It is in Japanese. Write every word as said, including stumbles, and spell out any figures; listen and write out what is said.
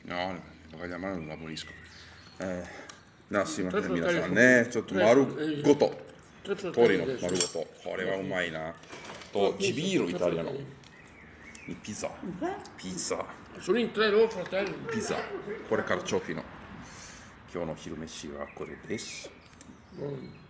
No, lo chiamano non la pulisco. Eh, no, sì,ません、皆さんね、ちょっと丸ごと、鶏の丸ごと、これはうまいな。と、チビーロイタリアのピザ、ピザ、 Sono in tre loro fratelli. ピザ、これからチョフィの。今日の昼飯はこれです。 Mm.